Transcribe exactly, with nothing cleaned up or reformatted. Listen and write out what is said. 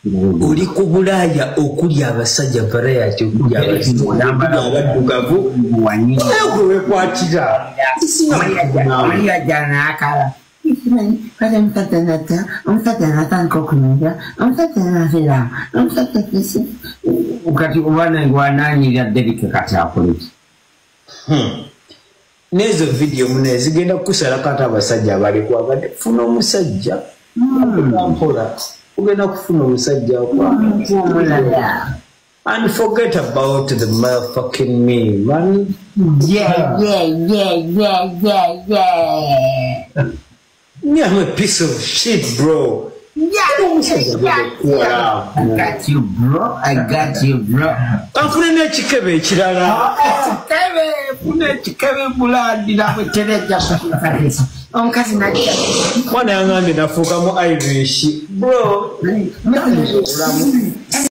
Uli ku Bulaaya okuli abasajja variety okuli abaddugavu gwe wekwatira Maria jana akala Pada mtatanata, mtatanata nkokunyira, mtatanafira, mtatatisi. Ukati kubana ngwanani ya dedike kati apoliti. Hmm. Nezo video mune zigenda kusala kata abasajja abali kwabadde funa omusajja. Mpola. Ugenda kufuna omusajja kwa Mulala. And forget about the motherfucking me, man. Yeah, yeah, yeah, yeah, yeah, yeah. Me, I'm a piece of shit, bro. Yeah, yeah, yeah. I got you, bro. I got you, bro. Kanfune chikebe chirala. Chikebe, fune chikebe bulandi na kutereja kufatisa. Omkazi na chikebe. Mwana yangambe nafuka mu Irish, bro.